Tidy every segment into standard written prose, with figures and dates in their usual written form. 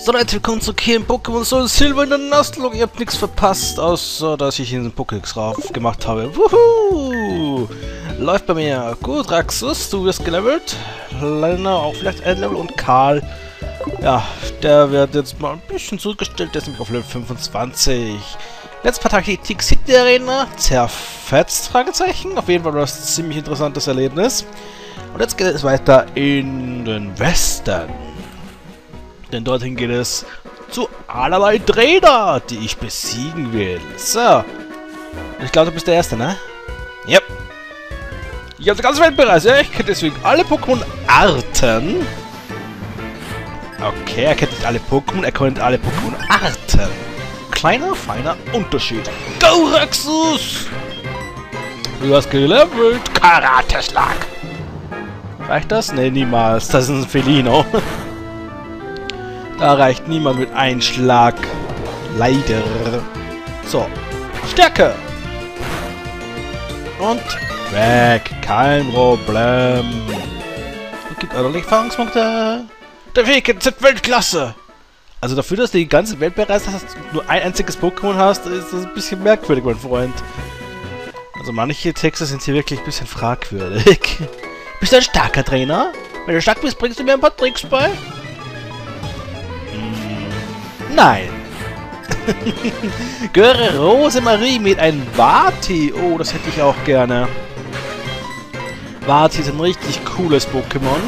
So Leute, willkommen zurück hier in Pokémon Soul Silver in der Nuzlocke. Ihr habt nichts verpasst, außer dass ich in den Pokédex rauf gemacht habe. Wuhu! Läuft bei mir. Gut, Raxus, du wirst gelevelt. Lena auch vielleicht ein Level und Karl. Ja, der wird jetzt mal ein bisschen zurückgestellt, der ist nämlich auf Level 25. Letztes paar Tage die Tick City Arena. Zerfetzt? Fragezeichen. Auf jeden Fall war das ein ziemlich interessantes Erlebnis. Und jetzt geht es weiter in den Westen. Denn dorthin geht es zu allerlei Trainer, die ich besiegen will. So. Ich glaube, du bist der Erste, ne? Yep. Ich habe die ganze Welt bereist. Ja, ich kenne deswegen alle Pokémon-Arten. Okay, er kennt nicht alle Pokémon, er kennt alle Pokémon-Arten. Kleiner, feiner Unterschied. Go, Raxus! Du hast gelevelt. Karate-Schlag. Reicht das? Ne, niemals. Das ist ein Felino. Da reicht niemand mit einem Schlag. Leider. So. Stärke. Und weg. Kein Problem. Und gibt ordentlich Erfahrungspunkte. Der Weg ist Weltklasse. Also dafür, dass du die ganze Welt bereist hast, dass du nur ein einziges Pokémon hast, ist das ein bisschen merkwürdig, mein Freund. Also manche Texte sind hier wirklich ein bisschen fragwürdig. Bist du ein starker Trainer? Wenn du stark bist, bringst du mir ein paar Tricks bei? Nein. Göre Rosemarie mit einem Vati. Oh, das hätte ich auch gerne. Vati ist ein richtig cooles Pokémon.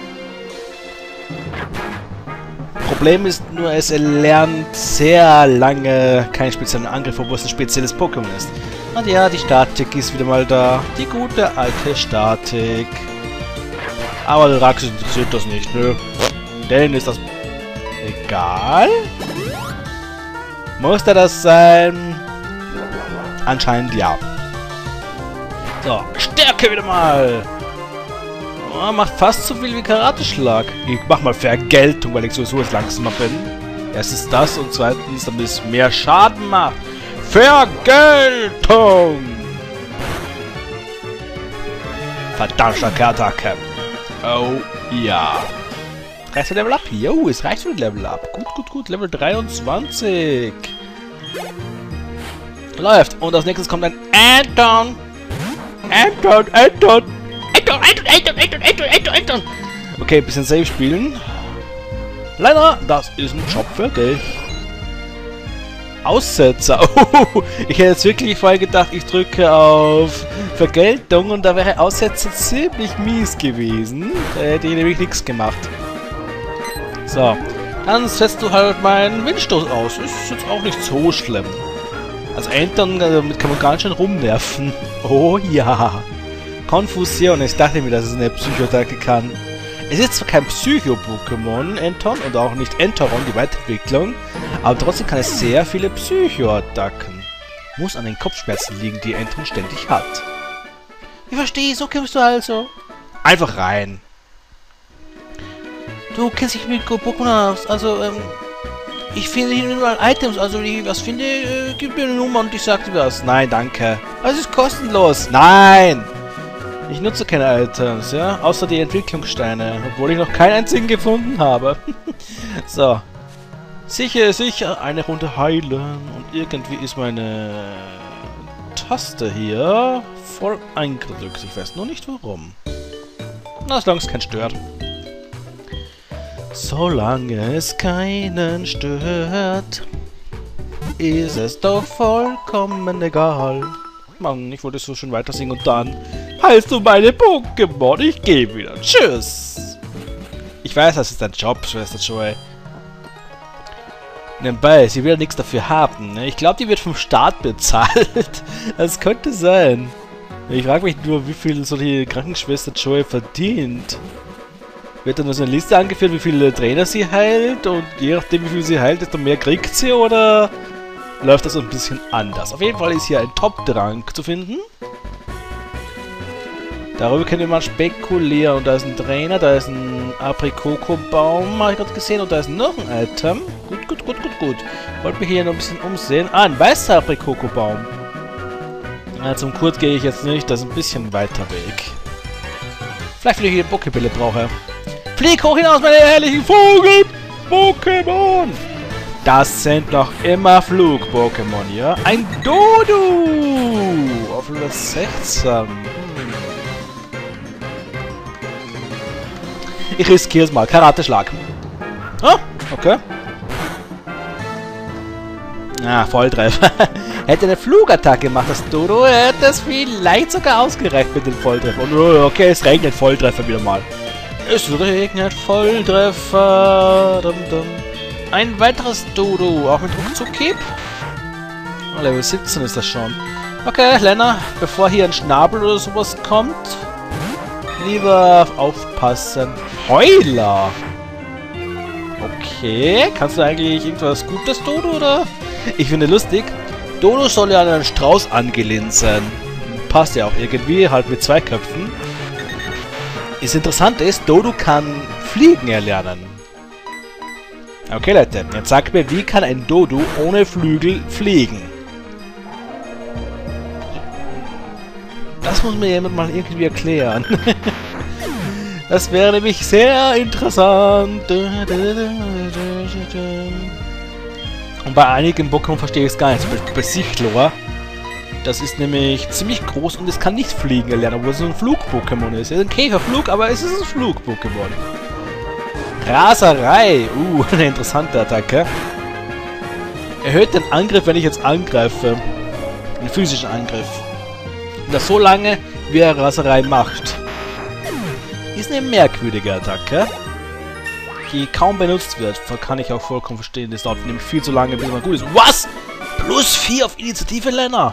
Problem ist nur, es lernt sehr lange keinen speziellen Angriff, obwohl es ein spezielles Pokémon ist. Und ja, die Statik ist wieder mal da. Die gute alte Statik. Aber der Raxus interessiert das nicht, ne? Denn ist das egal. Muss das sein? Anscheinend ja. So, Stärke wieder mal. Oh, macht fast so viel wie Karateschlag. Ich mach mal Vergeltung, weil ich sowieso jetzt langsamer bin. Erstens das und zweitens, damit es mehr Schaden macht. Vergeltung! Verdammt starke Attacke. Oh ja. Reicht für Level Up? Jo, es reicht für Level Up. Gut, gut, gut. Level 23. Läuft. Und als nächstes kommt ein Anton. Anton. Okay, ein bisschen Safe spielen. Leider, das ist ein Job für dich. Aussetzer. Oh, ich hätte jetzt wirklich vorher gedacht, ich drücke auf Vergeltung und da wäre Aussetzer ziemlich mies gewesen. Da hätte ich nämlich nichts gemacht. So, dann setzt du halt meinen Windstoß aus. Ist jetzt auch nicht so schlimm. Also Anton, damit kann man ganz schön rumnerven. Oh ja. Konfusion. Ich dachte mir, dass es eine Psychoattacke kann. Es ist zwar kein Psycho-Pokémon, Anton, und auch nicht Enteron, die Weiterentwicklung, aber trotzdem kann es sehr viele Psycho-Attacken. Muss an den Kopfschmerzen liegen, die Anton ständig hat. Ich verstehe, so kämpfst du also. Einfach rein. Du kennst dich mit Pokémon aus, also, ich finde hier überall Items, also wenn ich was finde, gib mir eine Nummer und ich sag dir was. Nein, danke. Das ist kostenlos. Nein! Ich nutze keine Items, ja, außer die Entwicklungssteine, obwohl ich noch keinen einzigen gefunden habe. So. Sicher, eine Runde heilen und irgendwie ist meine Taste hier voll eingedrückt. Ich weiß nur nicht warum. Na, solange es keinen stört. Solange es keinen stört, ist es doch vollkommen egal. Mann, ich wollte so schön weiter singen und dann heilst du meine Pokémon. Ich gehe wieder. Tschüss. Ich weiß, das ist dein Job, Schwester Joy. Nebenbei, sie will ja nichts dafür haben. Ne? Ich glaube, die wird vom Staat bezahlt. Das könnte sein. Ich frage mich nur, wie viel so die Krankenschwester Joy verdient. Wird dann nur so eine Liste angeführt, wie viele Trainer sie heilt und je nachdem, wie viel sie heilt, desto mehr kriegt sie oder läuft das ein bisschen anders? Auf jeden Fall ist hier ein Top-Drang zu finden. Darüber können wir mal spekulieren. Und da ist ein Trainer, da ist ein Aprikoko-Baum, habe ich gerade gesehen, und da ist noch ein Item. Gut. Wollte mich hier noch ein bisschen umsehen. Ah, ein weißer Aprikoko-Baum. Zum Kurt gehe ich jetzt nicht, das ist ein bisschen weiter weg. Vielleicht, wenn ich hier Pokébälle brauche. Flieg hoch hinaus, meine herrlichen Vogel! Flug-Pokémon! Das sind noch immer Flug-Pokémon, ja? Ein Dodo! Auf Level 16. Ich riskiere es mal. Karateschlag. Ah, okay. Ah, Volltreffer. Hätte eine Flugattacke gemacht, das Dodo, hätte es vielleicht sogar ausgereicht mit dem Volltreffer. Und okay, es regnet Volltreffer wieder mal. Es regnet Volltreffer. Dum, dum. Ein weiteres Dodo, auch mit Rückzug-Keep. Level 17 ist das schon. Okay, Lena, bevor hier ein Schnabel oder sowas kommt, lieber aufpassen. Heuler! Okay, kannst du eigentlich irgendwas Gutes, Dodo, oder? Ich finde lustig, Dodo soll ja an einen Strauß angelehnt sein. Passt ja auch irgendwie, halt mit 2 Köpfen. Das Interessante ist, Dodo kann Fliegen erlernen. Okay, Leute, jetzt sagt mir, wie kann ein Dodo ohne Flügel fliegen? Das muss mir jemand mal irgendwie erklären. Das wäre nämlich sehr interessant. Und bei einigen Pokémon verstehe ich es gar nicht. Zum Beispiel bei Sichlor. Das ist nämlich ziemlich groß und es kann nicht fliegen erlernen, obwohl es so ein Flug-Pokémon ist. Es ist ein Käferflug, aber es ist ein Flug-Pokémon. Raserei. Eine interessante Attacke. Erhöht den Angriff, wenn ich jetzt angreife. Einen physischen Angriff. Und das so lange, wie er Raserei macht. Ist eine merkwürdige Attacke, die kaum benutzt wird. Kann ich auch vollkommen verstehen. Das dauert nämlich viel zu lange, bis man gut ist. Was? Plus 4 auf Initiative, Lena?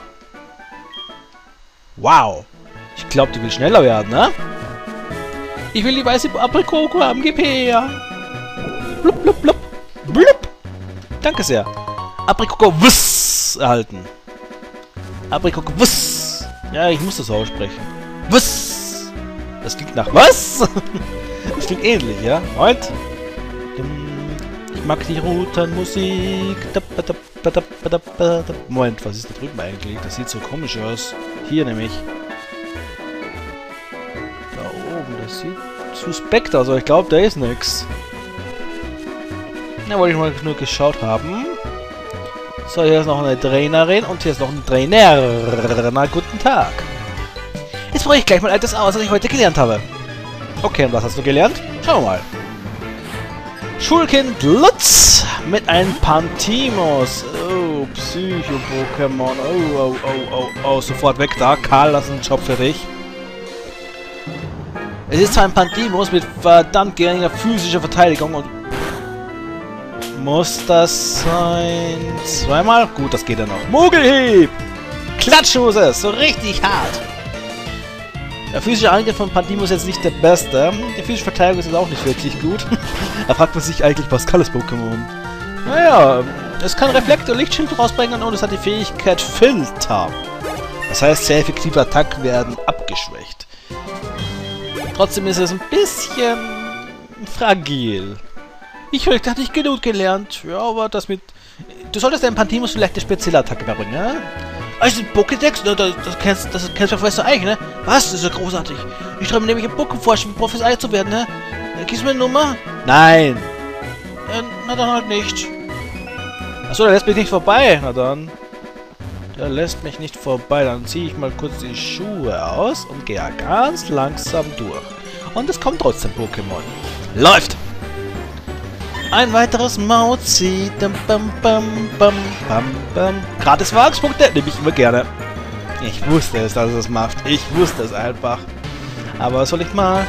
Wow. Ich glaube, die will schneller werden, ne? Ich will die weiße Aprikoko haben, gib her. Blub, blub, blub. Blub. Danke sehr. Aprikoko Wuss erhalten. Aprikoko Wuss. Ja, ich muss das aussprechen. Wuss. Das klingt nach was? Das klingt ähnlich, ja? Und? Ich mag die Routenmusik. Moment, was ist da drüben eigentlich? Das sieht so komisch aus. Hier nämlich. Da oben, das sieht suspekt aus, aber ich glaube, da ist nichts. Na, wollte ich mal nur geschaut haben. So, hier ist noch eine Trainerin und hier ist noch ein Trainer. Na, guten Tag. Jetzt brauche ich gleich mal etwas aus, was ich heute gelernt habe. Okay, und was hast du gelernt? Schauen wir mal. Schulkind Lutz mit einem Pantimos. Oh, Psycho-Pokémon. Oh, sofort weg da. Karl, das ist ein Job für dich. Es ist zwar ein Pantimos mit verdammt geringer physischer Verteidigung und... Muss das sein? Zweimal? Gut, das geht ja noch. Mogelhieb! Klatschhose! So richtig hart! Der physische Angriff von Pantimos ist jetzt nicht der beste. Die physische Verteidigung ist jetzt auch nicht wirklich gut. Da fragt man sich eigentlich, was kann das Pokémon? Naja, es kann Reflekte und Lichtschild rausbringen und es hat die Fähigkeit Filter. Das heißt, sehr effektive Attacken werden abgeschwächt. Trotzdem ist es ein bisschen fragil. Ich hatte nicht genug gelernt. Ja, aber das mit... Du solltest deinem Pantimos vielleicht eine spezielle Attacke beibringen, ne? Also Pokédex, ne? Das kennst du von Professor Eich, ne? Was? Das ist ja großartig. Ich träume nämlich im Pokéforschen mit Professor Eich zu werden, ne? Gibst du mir eine Nummer? Nein. Na dann halt nicht. Achso, der lässt mich nicht vorbei. Na dann. Der lässt mich nicht vorbei. Dann ziehe ich mal kurz die Schuhe aus und gehe ganz langsam durch. Und es kommt trotzdem Pokémon. Läuft! Ein weiteres Mauzi. Gratis Wagenspunkte nehme ich immer gerne. Ich wusste es, dass es das macht. Ich wusste es einfach. Aber was soll ich machen?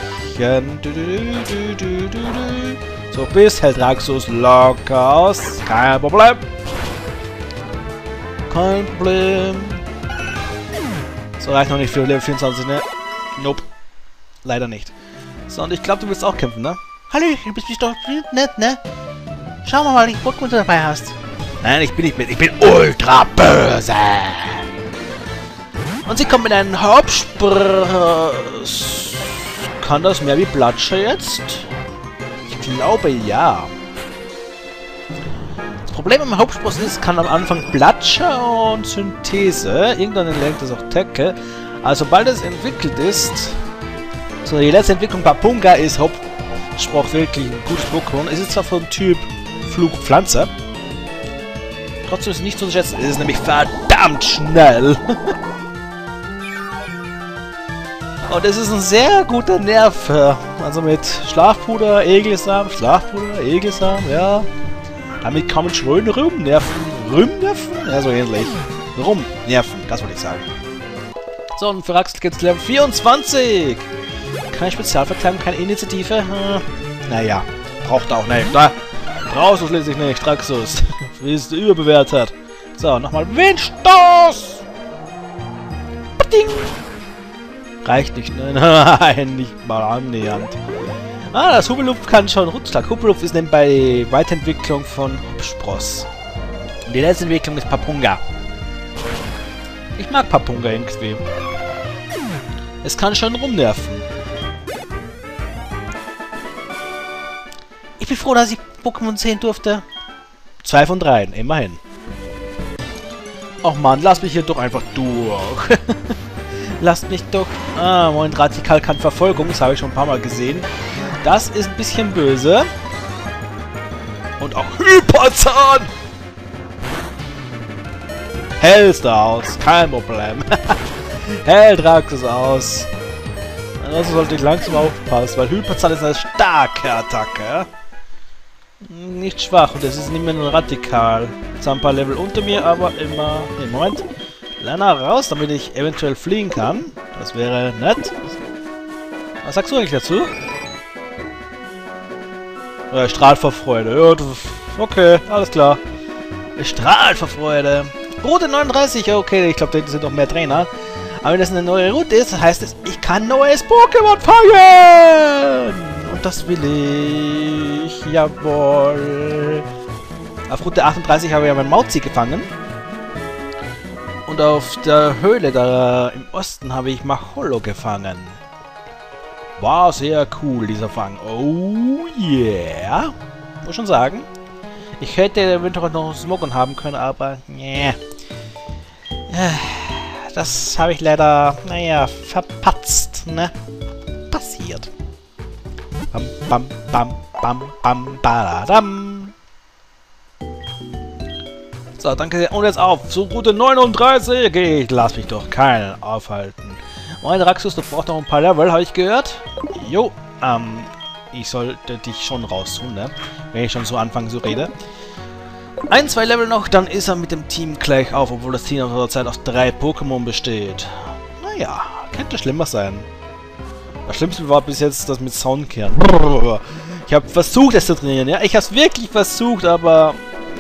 So, bis hält Raxus locker aus. Kein Problem. Kein Problem. So, reicht noch nicht für Level 24, ne? Nope. Leider nicht. So, und ich glaube, du willst auch kämpfen, ne? Hallo, du bist doch nett, ne? Schau mal, welchen Pokémon du dabei hast. Nein, ich bin nicht mit. Ich bin ultra böse. Und sie kommt mit einem Hauptsprung. Kann das mehr wie Blutscher jetzt? Ich glaube, ja. Das Problem am Hauptsprung ist, kann am Anfang Blutscher und Synthese. Irgendwann lernt das auch Tackle. Also, sobald es entwickelt ist... So, die letzte Entwicklung Papunga ist Sprach wirklich ein gutes Pokémon. Es ist zwar von Typ Flugpflanze. Trotzdem ist es nicht zu unterschätzen. Es ist nämlich verdammt schnell. Und es ist ein sehr guter Nerv. Also mit Schlafpuder, Egelsamen, ja. Damit kann man schön rumnerven. Rumnerven? Ja, so ähnlich. Rumnerven, das wollte ich sagen. So, und für Axel geht's Level 24. Keine Spezialverkleidung, keine Initiative. Naja, braucht er auch nicht. Da brauchst du schließlich nicht, Traxus. Ist überbewertet. So, nochmal Windstoß! Ding! Reicht nicht, ne? Nein, nicht mal annähernd. Ah, das Hubelupf kann schon Rückschlag. Hubelupf ist nämlich bei Weiterentwicklung von Hubspross. Und die letzte Entwicklung ist Papunga. Ich mag Papunga irgendwie. Es kann schon rumnerven. Ich bin froh, dass ich Pokémon sehen durfte. 2 von 3, immerhin. Och man, lass mich hier doch einfach durch. Lasst mich doch... Ah, Moment, Radikal kann Verfolgung. Das habe ich schon ein paar Mal gesehen. Das ist ein bisschen böse. Und auch Hyperzahn! Hältst du aus. Kein Problem. Hält Traxus aus. Also sollte ich langsam aufpassen, weil Hyperzahn ist eine starke Attacke. Nicht schwach. Und es ist nicht mehr nur Radikal. Zwar ein paar Level unter mir, aber immer... Nee, Moment. Lerner raus, damit ich eventuell fliegen kann. Das wäre nett. Was sagst du eigentlich dazu? Ja, strahlt vor Freude. Ja, okay, alles klar. Ich strahlt vor Freude. Route 39, okay, ich glaube, da sind noch mehr Trainer. Aber wenn das eine neue Route ist, heißt es, ich kann neues Pokémon fangen! Und das will ich. Jawohl. Auf Route 38 habe ich ja mein Mauzi gefangen. Und auf der Höhle da im Osten habe ich Machollo gefangen. War sehr cool, dieser Fang. Oh yeah. Muss schon sagen. Ich hätte eventuell noch Smogon haben können, aber... Nee. Das habe ich leider, naja, verpatzt, ne? Passiert. Bam, bam, bam, bam, bam, badadam. So, danke. Und jetzt auf zu Route 39. Ich lass mich doch keinen aufhalten. Mein Traxus, du brauchst noch ein paar Level, habe ich gehört. Jo, ich sollte dich schon raustun, ne? Wenn ich schon so anfange zu reden. 1, 2 Level noch, dann ist er mit dem Team gleich auf, obwohl das Team auf der Zeit aus 3 Pokémon besteht. Naja, könnte schlimmer sein. Das Schlimmste war bis jetzt das mit Soundkern. Ich habe versucht, es zu trainieren, ja? Ich habe es wirklich versucht, aber...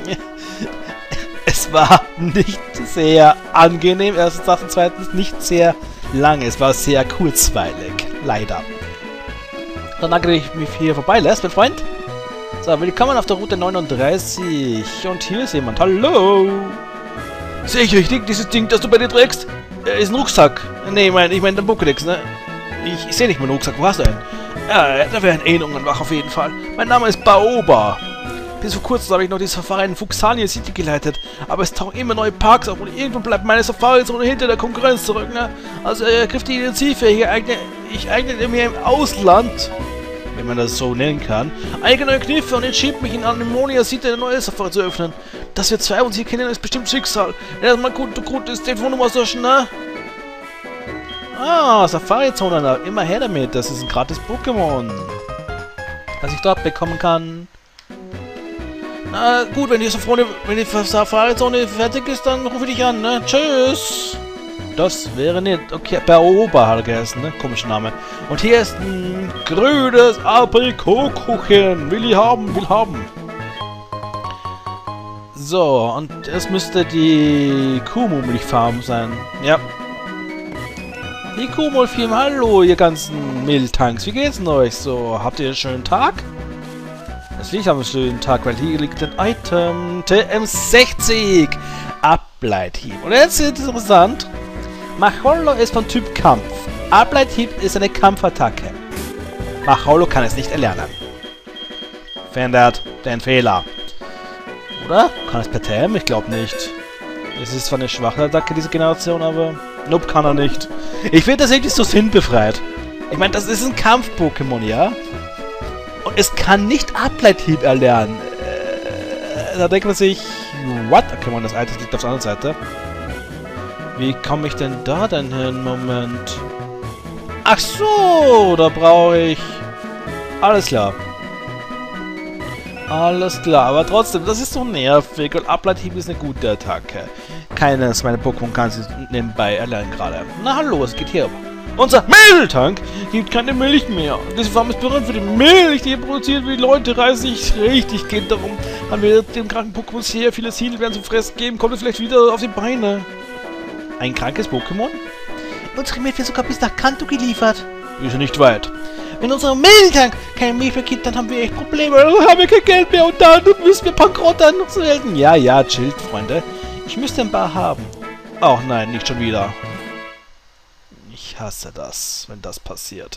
Es war nicht sehr angenehm, erstens, und zweitens nicht sehr lange. Es war sehr kurzweilig, leider. Dann danke, dass ich mich hier vorbeilässt, mein Freund. So, willkommen auf der Route 39. Und hier ist jemand. Hallo! Sehe ich richtig, dieses Ding, das du bei dir trägst? Ist ein Rucksack. Nee, ich meine den Pokédex, ne? Ich sehe nicht meinen Rucksack. Wo hast du einen? Ja, da wären Erinnerungen wach auf jeden Fall. Mein Name ist Baoba. Bis vor kurzem habe ich noch die Safari in Fuxania City geleitet, aber es tauchen immer neue Parks auf und irgendwann bleibt meine Safari-Zone hinter der Konkurrenz zurück, ne? Also ergriff die Initiative, ich eignete mir im Ausland, wenn man das so nennen kann, einige neue Kniffe und entschied mich in Anemonia City eine neue Safari zu öffnen. Dass wir 2 uns hier kennen, ist bestimmt Schicksal. Erstmal gut ist Telefonnummer so ne? Ah, Safari-Zone, immer her damit, das ist ein gratis Pokémon, das ich dort bekommen kann. Na gut, wenn die Safari-Zone fertig ist, dann rufe ich dich an, ne? Tschüss! Das wäre nett. Okay, Baoba hat er geheißen, ne? Komischer Name. Und hier ist ein grünes Aprikotkuchen. Will ich haben, will haben. So, und es müsste die Kuhmulch-Farm sein. Ja. Die Kuhmulch-Farm, hallo, ihr ganzen Miltanks. Wie geht's denn euch so? Habt ihr einen schönen Tag? Das liegt am schönen Tag, weil hier liegt ein Item. TM60. Ableithieb. Und jetzt ist es interessant. Machollo ist von Typ Kampf. Ableithieb ist eine Kampfattacke. Machollo kann es nicht erlernen. Verändert den Fehler. Oder? Kann es per TM? Ich glaube nicht. Es ist zwar eine schwache Attacke, diese Generation, aber... Nope, kann er nicht. Ich finde das irgendwie so sinnbefreit. Ich meine, das ist ein Kampf-Pokémon, ja? Und es kann nicht Ableithieb erlernen. Da denkt man sich, what? Okay, man, das Item liegt auf der anderen Seite. Wie komme ich denn da denn hin? Moment. Ach so, da brauche ich... Alles klar. Alles klar, aber trotzdem, das ist so nervig und Ableithieb ist eine gute Attacke. Keines meiner Pokémon kann sie nebenbei erlernen gerade. Na hallo, was geht hier? Unser Milchtank gibt keine Milch mehr. Diese Farm ist berühmt für die Milch, die ihr produziert, wie die Leute reißen sich richtig. Geht darum, haben wir dem kranken Pokémon sehr viele Ziele werden zum Fressen geben. Kommt es vielleicht wieder auf die Beine. Ein krankes Pokémon? Unsere Milch wird sogar bis nach Kanto geliefert. Ist ja nicht weit. Wenn unser Milchtank keine Milch mehr gibt, dann haben wir echt Probleme. Dann haben wir kein Geld mehr und dann müssen wir bankrott anmelden. Ja, ja, chillt, Freunde. Ich müsste ein paar haben. Ach nein, nicht schon wieder. Ich hasse das, wenn das passiert.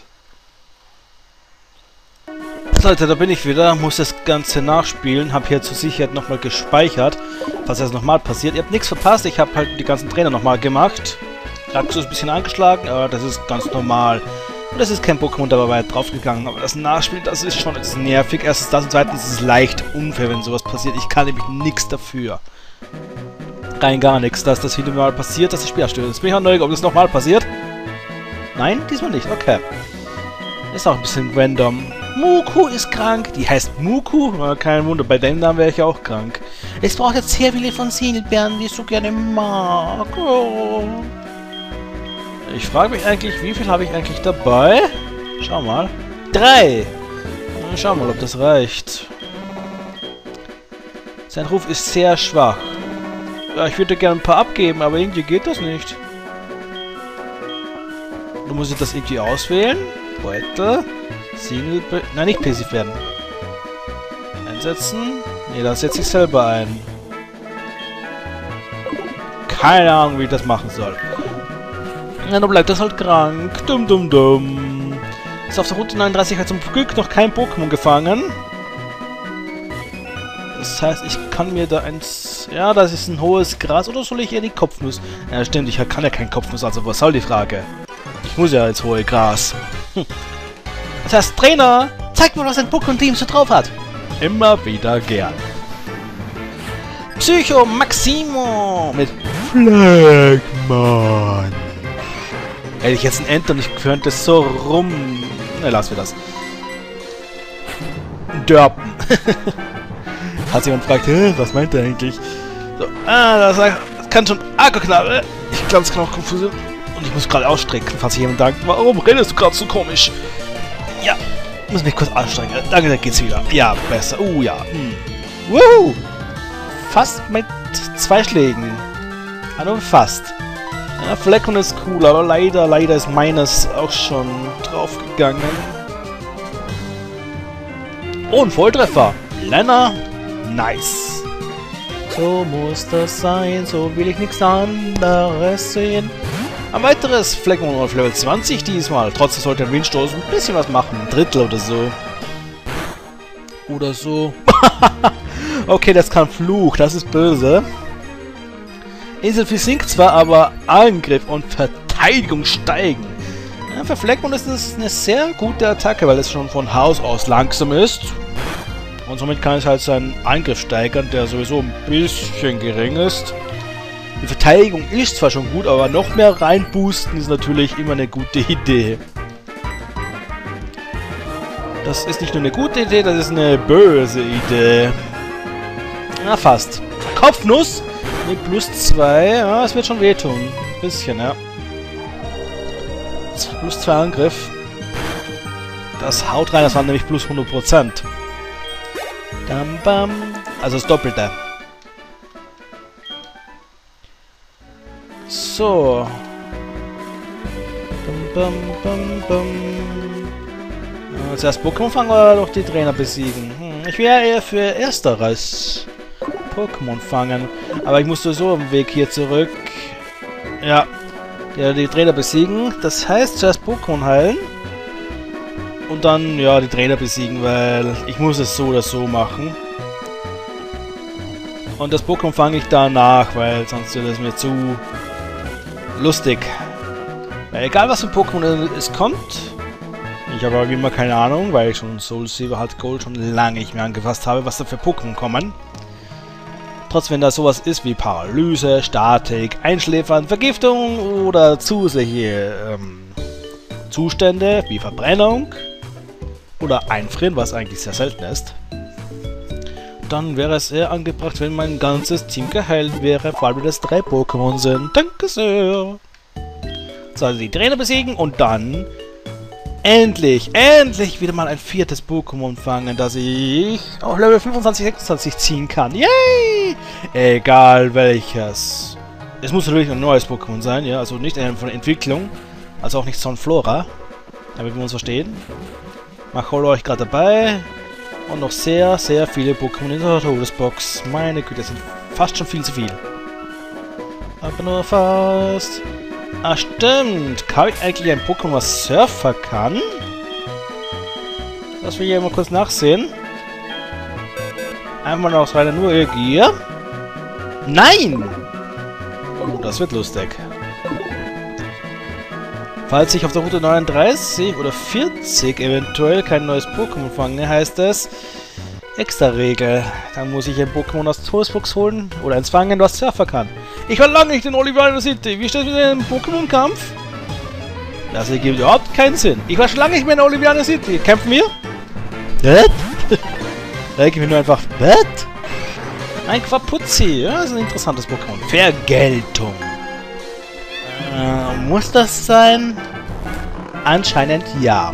Leute, da bin ich wieder. Muss das Ganze nachspielen. Hab hier zur Sicherheit nochmal gespeichert. Falls das nochmal passiert. Ihr habt nichts verpasst. Ich habe halt die ganzen Trainer nochmal gemacht. Raxus ist ein bisschen angeschlagen, aber das ist ganz normal. Und das ist kein Pokémon, da war weit draufgegangen. Aber das Nachspielen, das ist schon nervig. Erstens das und zweitens ist es leicht unfair, wenn sowas passiert. Ich kann nämlich nichts dafür. Rein gar nichts, dass das wieder mal passiert, dass das Spiel erstört. Jetzt bin ich auch neugierig, ob das nochmal passiert. Nein, diesmal nicht. Okay. Ist auch ein bisschen random. Muku ist krank. Die heißt Muku? Kein Wunder, bei dem Namen wäre ich auch krank. Es braucht jetzt sehr viele von Seelbeeren, die ich so gerne mag. Oh. Ich frage mich eigentlich, wie viel habe ich eigentlich dabei? Schau mal. 3! Schau mal, ob das reicht. Sein Ruf ist sehr schwach. Ja, ich würde gerne ein paar abgeben, aber irgendwie geht das nicht. Du musst das irgendwie auswählen. Beutel. Single... Nein, nicht passiv werden. Einsetzen. Ne, das setze ich selber ein. Keine Ahnung, wie ich das machen soll. Ja, dann bleibt das halt krank. Dumm, dumm, dumm. Ist auf der Route 39 halt zum Glück noch kein Pokémon gefangen. Das heißt, ich kann mir da eins... Ja, das ist ein hohes Gras. Oder soll ich eher die Kopfnuss... Ja, stimmt, ich kann ja kein Kopfnuss, also was soll die Frage? Ich muss ja ins hohe Gras. Das heißt, Trainer, zeig mir, was ein Pokémon-Team so drauf hat. Immer wieder gern. Psycho Maximo mit Flagmann. Hätte ich jetzt ein Enter und ich könnte so rum... Na, lassen wir das. Dörpen. Hat jemand gefragt, was meint er eigentlich? So, das kann schon Akku-Knall. Ich glaube, es kann auch Konfusion. Und ich muss gerade ausstrecken, falls sich jemand denkt, warum redest du gerade so komisch? Ja, muss mich kurz anstrengen. Danke, dann geht's wieder. Ja, besser. Ja. Woohoo! Fast mit 2 Schlägen. Also fast. Ja, Fleckon ist cool, aber leider ist meines auch schon draufgegangen. Oh, ein Volltreffer. Lenner. Nice. So muss das sein, so will ich nichts anderes sehen. Ein weiteres Fleckmon auf Level 20 diesmal. Trotzdem sollte der Windstoß ein bisschen was machen. Ein Drittel oder so. Oder so. Okay, das kann Fluch. Das ist böse. Inselfisch sinkt zwar, aber Angriff und Verteidigung steigen. Ja, für Fleckmon ist das eine sehr gute Attacke, weil es schon von Haus aus langsam ist. Und somit kann es halt seinen Angriff steigern, der sowieso ein bisschen gering ist. Die Verteidigung ist zwar schon gut, aber noch mehr reinboosten ist natürlich immer eine gute Idee. Das ist nicht nur eine gute Idee, das ist eine böse Idee. Na, fast. Kopfnuss mit +2. Ja, es wird schon wehtun. Ein bisschen, ja. +2 Angriff. Das haut rein, das waren nämlich +100%. Dam, bam. Also das Doppelte. So. Bum, bum, bum, bum. Zuerst Pokémon fangen oder doch die Trainer besiegen? Ich wäre eher für Ersteres. Pokémon fangen. Aber ich muss sowieso am Weg hier zurück. Ja. Die Trainer besiegen. Das heißt, zuerst Pokémon heilen. Und dann, ja, die Trainer besiegen, weil ich muss es so oder so machen. Und das Pokémon fange ich danach, weil sonst wird es mir zu lustig. Weil egal was für ein Pokémon es kommt, Ich habe aber wie immer keine Ahnung, weil ich schon Soul Silver Heart Gold schon lange nicht mehr angefasst habe, was da für Pokémon kommen. Trotzdem, wenn da sowas ist wie Paralyse, Statik, Einschläfern, Vergiftung oder zusätzliche Zustände wie Verbrennung oder Einfrieren, was eigentlich sehr selten ist, dann wäre es sehr angebracht, wenn mein ganzes Team geheilt wäre, vor allem wenn es 3 Pokémon sind. Danke sehr! So, also die Trainer besiegen und dann endlich wieder mal ein 4. Pokémon fangen, das ich auf Level 25, 26 ziehen kann. Yay! Egal welches. Es muss natürlich ein neues Pokémon sein, ja, also nicht von der Entwicklung, also auch nicht Sunflora, damit wir uns verstehen. Macholo euch gerade dabei und noch sehr viele Pokémon in der Todesbox. Meine Güte, das sind fast schon viel zu viel. Aber nur fast. Ah, stimmt. Habe ich eigentlich ein Pokémon, was Surfer kann? Das will ich ja mal kurz nachsehen. Einfach mal aus reiner Neugier. Nein! Oh, das wird lustig. Falls ich auf der Route 39 oder 40 eventuell kein neues Pokémon fange, heißt es Extra-Regel. Dann muss ich ein Pokémon aus Todesbox holen oder eins fangen, was Surfer kann. Ich war lange nicht in Oliviana City. Wie steht es mit dem Pokémon-Kampf? Das ergibt überhaupt keinen Sinn. Ich war schon lange nicht mehr in Oliviana City. Kämpfen wir? Was? Da denke ich mir nur einfach, was? Ein Quapuzzi. Ja, das ist ein interessantes Pokémon. Vergeltung. Muss das sein? Anscheinend ja.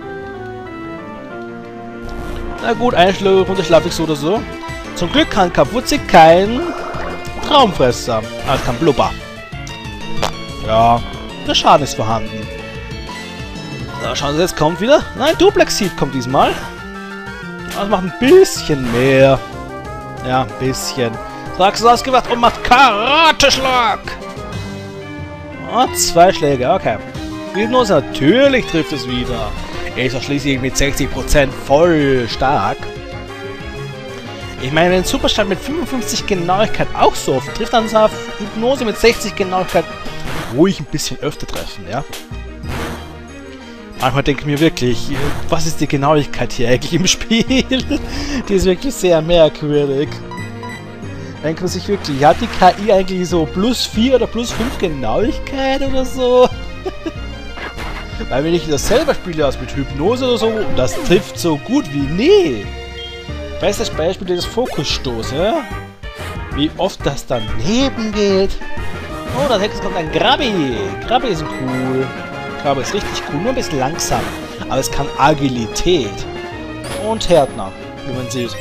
Na gut, eine Runde schlafe ich so oder so. Zum Glück kann Quapuzzi kein Traumfresser. Ah, es kann Blubber. Ja, der Schaden ist vorhanden. So, schauen Sie, jetzt kommt wieder. Nein, Duplex Seed kommt diesmal. Das macht ein bisschen mehr. Ja, ein bisschen. Sagst du ausgewacht und macht Karateschlag. Oh, 2 Schläge, okay. Hypnose, natürlich trifft es wieder. Er ist doch schließlich mit 60% voll stark. Ich meine, wenn Superstand mit 55 Genauigkeit auch so oft trifft, dann darf Hypnose mit 60 Genauigkeit ruhig ein bisschen öfter treffen, ja? Manchmal denke ich mir wirklich, was ist die Genauigkeit hier eigentlich im Spiel? Die ist wirklich sehr merkwürdig. Denkt man sich wirklich, hat die KI eigentlich so +4 oder +5 Genauigkeit oder so? Weil wenn ich das selber spiele, also mit Hypnose oder so, das trifft so gut wie nie. Bestes Beispiel ist das Fokusstoß, ja? Wie oft das daneben geht. Oh, da hinten kommt ein Grabby. Grabby ist cool. Grabby ist richtig cool, nur ein bisschen langsam. Aber es kann Agilität. Und Härtner, wie man sieht.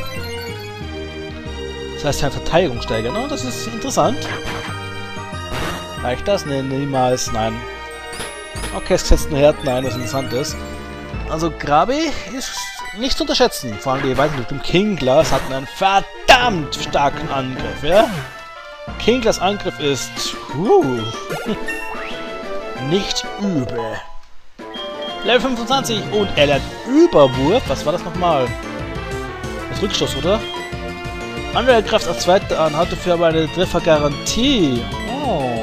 Das heißt, ein Verteidigungssteiger, ne? Das ist interessant. Reicht das? Ne, niemals, nein. Okay, es setzt nur Härtner ein, was interessant ist. Also, Grabby ist nicht zu unterschätzen. Vor allem die Weiterentwicklung Kinglas hat einen verdammt starken Angriff, ja? Kinglas Angriff ist nicht übel. Level 25 und er lernt Überwurf. Was war das nochmal? Das Rückstoß, oder? Andere Kraft als zweite an, hat dafür aber eine Treffergarantie. Oh.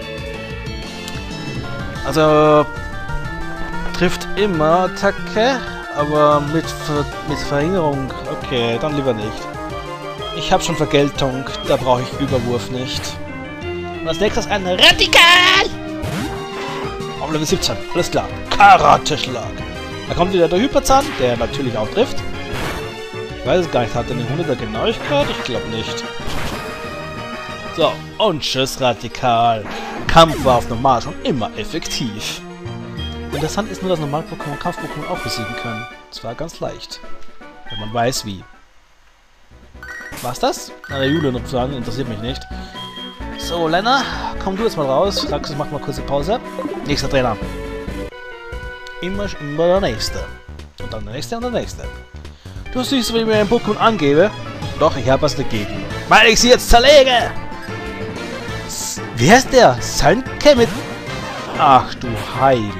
Also trifft immer Attacke, aber mit Verringerung. Okay, dann lieber nicht. Ich habe schon Vergeltung, da brauche ich Überwurf nicht. Und als nächstes ein Radikal! Auf Level 17, alles klar. Karateschlag. Da kommt wieder der Hyperzahn, der natürlich auch trifft. Ich weiß es gar nicht, hat er eine 100er Genauigkeit? Ich glaube nicht. So, und tschüss, Radikal. Kampf war auf normal schon immer effektiv. Interessant ist nur, dass Normal-Pokémon Kampf-Pokémon auch besiegen können. Zwar ganz leicht. Wenn man weiß wie. War's das? Na, der Julian sagen, interessiert mich nicht. So, Lena, komm du jetzt mal raus. Sagst du, mach mal kurze Pause. Nächster Trainer. Immer der nächste. Und dann der nächste und der nächste. Du siehst, wie ich mir ein Pokémon angebe. Doch, ich habe was dagegen. Weil ich sie jetzt zerlege! Wer ist der? Sanke mit... Ach du Heilige.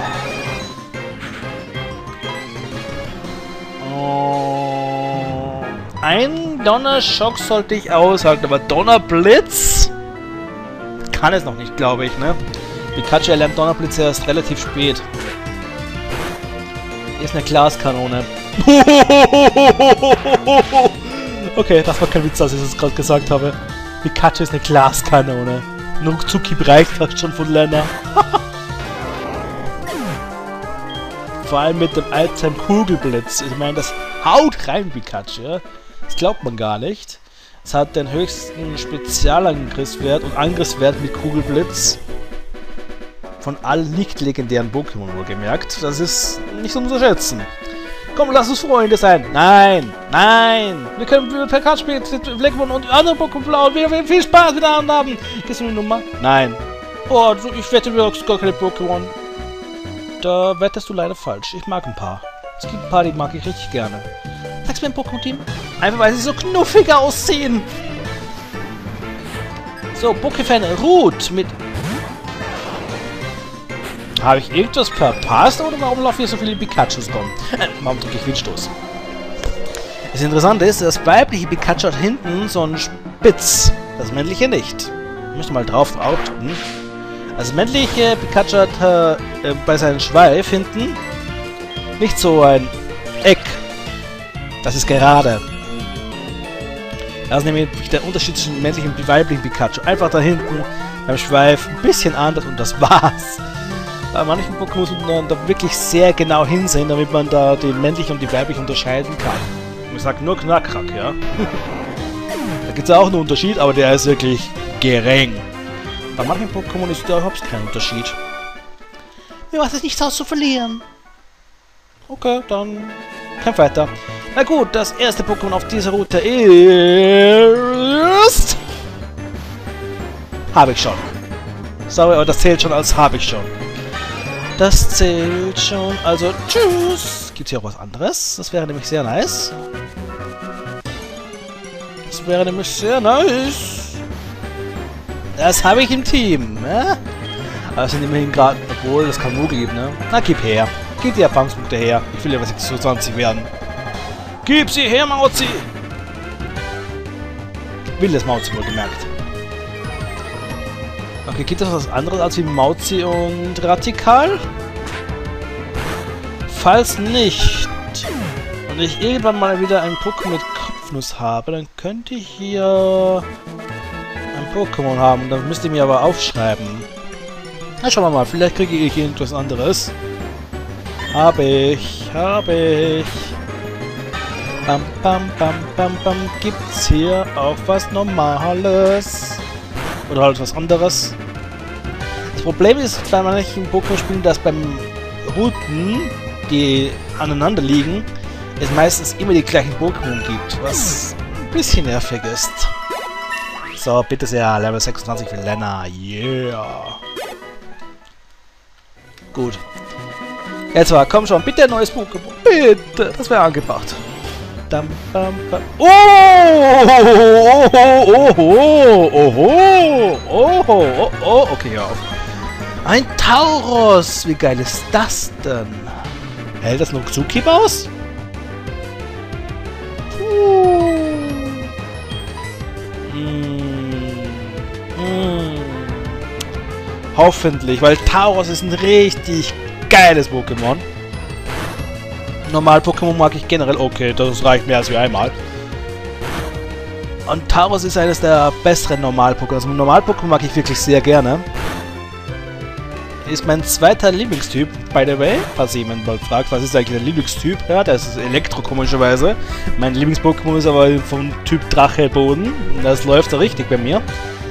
Oh. Ein Donnerschock sollte ich aushalten, aber Donnerblitz? Kann es noch nicht, glaube ich, ne? Pikachu erlernt Donnerblitz erst relativ spät. Hier ist eine Glaskanone. Okay, das war kein Witz, als ich das gerade gesagt habe. Pikachu ist eine Glaskanone. Nunzuki reicht fast schon von Lena. Vor allem mit dem alten Kugelblitz. Ich meine, das haut rein, Pikachu. Ja? Das glaubt man gar nicht. Es hat den höchsten Spezialangriffswert und Angriffswert mit Kugelblitz. Von allen nicht legendären Pokémon wohlgemerkt. Das ist nicht zu unterschätzen. Komm, lass uns Freunde sein. Nein, nein. Wir können per Karte spielen, Blackmon und andere Pokémon und wir werden viel Spaß miteinander haben. Gehst du eine Nummer? Nein. Oh, ich wette, wir haben gar keine Pokémon. Da wettest du leider falsch. Ich mag ein paar. Es gibt ein paar, die mag ich richtig gerne. Sagst du mir ein Pokémon-Team? Einfach weil sie so knuffig aussehen. So, Pokéfan Root mit... Habe ich irgendwas verpasst oder warum laufen hier so viele Pikachus rum? Warum drücke ich Windstoß? Das Interessante ist, das weibliche Pikachu hat hinten so einen Spitz. Das männliche nicht. Ich müsste mal drauf drücken. Also männliche Pikachu hat bei seinem Schweif hinten nicht so ein Eck. Das ist gerade. Das ist nämlich der Unterschied zwischen männlichen und weiblichen Pikachu. Einfach da hinten beim Schweif ein bisschen anders und das war's. Bei manchen Pokémon muss man da wirklich sehr genau hinsehen, damit man da den männlichen und die weiblichen unterscheiden kann. Und ich sage nur Knackrack, ja. Da gibt es auch einen Unterschied, aber der ist wirklich gering. Bei manchen Pokémon ist da überhaupt kein Unterschied. Mir macht es nichts aus zu verlieren. Okay, dann kämpf weiter. Na gut, das erste Pokémon auf dieser Route ist... Habe ich schon. Sorry, aber das zählt schon als habe ich schon. Das zählt schon. Also, tschüss. Gibt es hier auch was anderes? Das wäre nämlich sehr nice. Das wäre nämlich sehr nice. Das habe ich im Team. Ja? Aber es sind immerhin gerade... Obwohl, das kann nur geben, ne? Na, gib her. Gib die Erfahrungspunkte her. Ich will ja was 26 werden. Gib sie her, Mauzi! Wildes Mauzi wohlgemerkt. Okay, gibt es was anderes als wie Mauzi und Radikal? Falls nicht und ich irgendwann mal wieder ein Pokémon mit Kopfnuss habe, dann könnte ich hier ein Pokémon haben. Dann müsst ihr mir aber aufschreiben. Na, schauen wir mal. Vielleicht kriege ich irgendwas anderes. Habe ich. Bam, bam, bam, bam, bam. Gibt's hier auch was Normales? Oder halt was anderes? Das Problem ist bei manchen Pokémon-Spielen, dass beim Routen, die aneinander liegen, es meistens immer die gleichen Pokémon gibt, was ein bisschen nervig ist. So, bitte sehr, Level 26 für Lena. Yeah. Gut. Jetzt war, komm schon, bitte ein neues Pokémon. Bitte, das wäre angebracht. Oh, okay, hör auf. Ein Tauros! Wie geil ist das denn? Hält das Nunzuki aus? Hoffentlich, weil Tauros ist ein richtig geiles Pokémon. Normal-Pokémon mag ich generell. Okay, das reicht mehr als wie einmal. Und Tauros ist eines der besseren Normal-Pokémon. Also Normal-Pokémon mag ich wirklich sehr gerne. Ist mein zweiter Lieblingstyp, by the way. Falls jemand mal fragt, was ist eigentlich der Lieblingstyp? Ja, das ist Elektro, komischerweise. Mein Lieblings-Pokémon ist aber vom Typ Drache-Boden. Das läuft da richtig bei mir.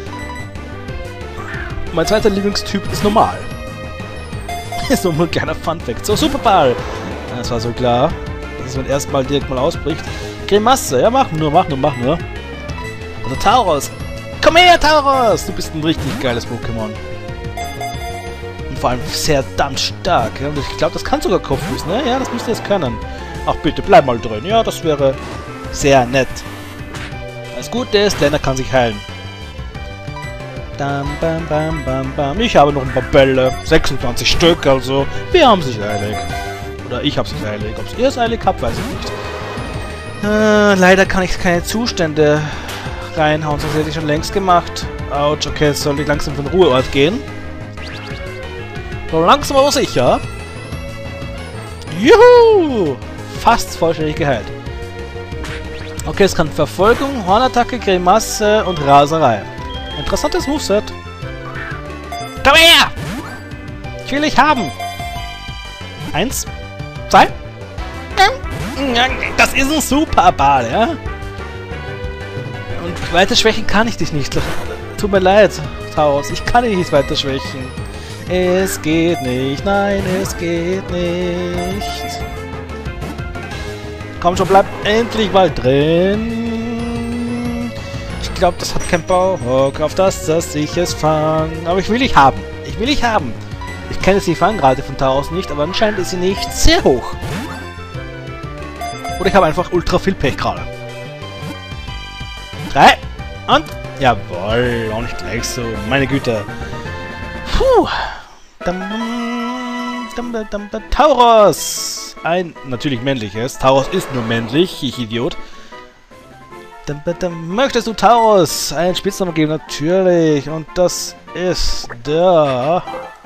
Mein zweiter Lieblingstyp ist normal. Ist nur ein kleiner Funfact. So, Superball! Das war so klar, dass man erstmal direkt mal ausbricht. Grimasse, ja, mach nur. Also Tauros. Komm her, Tauros! Du bist ein richtig geiles Pokémon. Und vor allem sehr verdammt stark. Ja? Und ich glaube, das kann sogar Kopffuß, ne? Ja, das müsste es können. Ach bitte, bleib mal drin. Ja, das wäre sehr nett. Das Gute ist, Lena kann sich heilen. Bam, bam, bam, bam, bam. Ich habe noch ein paar Bälle. 26 Stück, also wir haben sich eilig. Oder ich hab's nicht eilig. Ob ihr es eilig habt, weiß ich nicht. Leider kann ich keine Zustände reinhauen, sonst hätte ich schon längst gemacht. Autsch, okay, jetzt soll ich langsam von Ruheort gehen. So langsam aber sicher. Juhu! Fast vollständig geheilt. Okay, es kann Verfolgung, Hornattacke, Grimasse und Raserei. Interessantes Moveset. Komm her! Ich will dich haben! 1, 2. Das ist ein Superball, ja? Und weiter schwächen kann ich dich nicht. Tut mir leid, Taurus. Ich kann dich nicht weiter schwächen. Es geht nicht. Nein, es geht nicht. Komm schon, bleib endlich mal drin. Ich glaube, das hat kein Bock auf das ich es fange. Aber ich will dich haben. Ich will dich haben. Ich kenne die Fangrate von Taurus nicht, aber anscheinend ist sie nicht sehr hoch. Oder ich habe einfach ultra viel Pech gerade. 3 und jawohl, auch nicht gleich so. Meine Güte. Puh. Taurus. Ein natürlich männliches. Taurus ist nur männlich, ich Idiot. Möchtest du Taurus einen Spitznamen geben? Natürlich. Und das ist der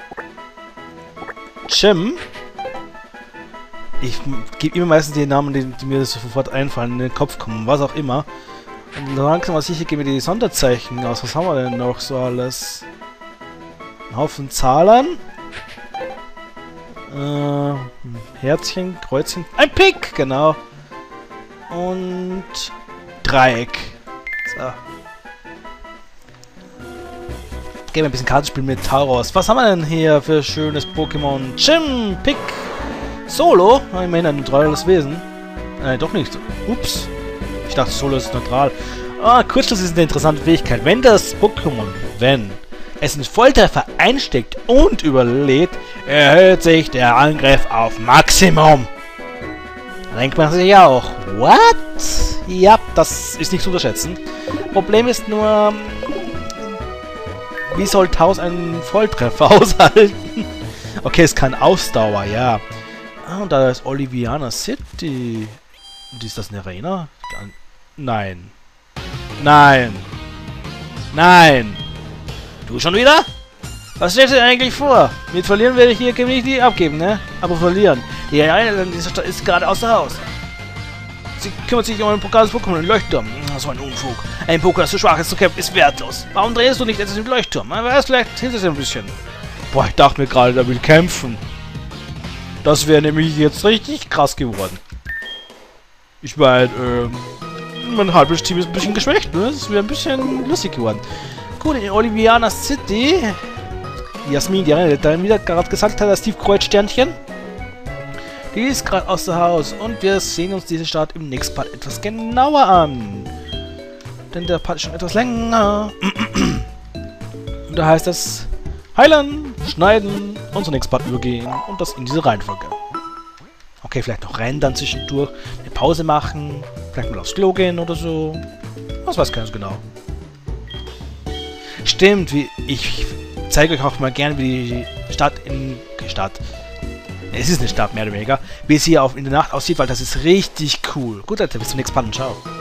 Jim. Ich gebe immer meistens die Namen, die mir sofort einfallen, in den Kopf kommen, was auch immer. Und langsam aber sicher geben wir die Sonderzeichen aus. Was haben wir denn noch so alles? Ein Haufen Zahlen. Herzchen, Kreuzchen. Ein Pick, genau. Und Dreieck. So. Gehen wir ein bisschen Kartenspiel mit Taurus. Was haben wir denn hier für schönes Pokémon? Jim, Pick. Solo? Immerhin ein neutrales Wesen. Doch nicht. Ups. Ich dachte, Solo ist neutral. Ah, Kurzschluss ist eine interessante Fähigkeit. Wenn das Pokémon, es einen Volltreffer einsteckt und überlebt, erhöht sich der Angriff auf Maximum. Da denkt man sich ja auch, what? Ja, das ist nicht zu unterschätzen. Problem ist nur, wie soll Taurus einen Volltreffer aushalten? Okay, es kann Ausdauer, ja. Ah, und da ist Oliviana City. Und ist das eine Arena? Nein. Nein. Nein. Du schon wieder? Was steht dir eigentlich vor? Mit verlieren werde ich hier nicht die abgeben, ne? Aber verlieren. Die eine in dieser Stadt ist gerade außer Haus. Sie kümmert sich um ein pokales Pokémon, den Leuchtturm. So ein Unfug. Ein Pokémon, das zu schwach ist zu kämpfen, ist wertlos. Warum drehst du nicht etwas im Leuchtturm? Wer vielleicht hilft es ein bisschen. Boah, ich dachte mir gerade, der will kämpfen. Das wäre nämlich jetzt richtig krass geworden. Ich meine, mein halbes Team ist ein bisschen geschwächt, ne? Das wäre ein bisschen lustig geworden. Gut, in Oliviana City. Jasmin, die Rennerin, wieder gerade gesagt hat, das Steve Kreuz-Sternchen. Die ist gerade außer Haus und wir sehen uns diese Stadt im nächsten Part etwas genauer an. Denn der Part ist schon etwas länger. Und da heißt es heilen, schneiden und zum nächsten Part übergehen und das in diese Reihenfolge. Okay, vielleicht noch rein dann zwischendurch, eine Pause machen, vielleicht mal aufs Klo gehen oder so. Was weiß ganz genau. Stimmt, ich zeige euch auch mal gerne, wie die Stadt es ist eine Stadt, mehr oder weniger, wie es hier in der Nacht aussieht, weil das ist richtig cool. Gut, Leute, bis zum nächsten Mal und ciao.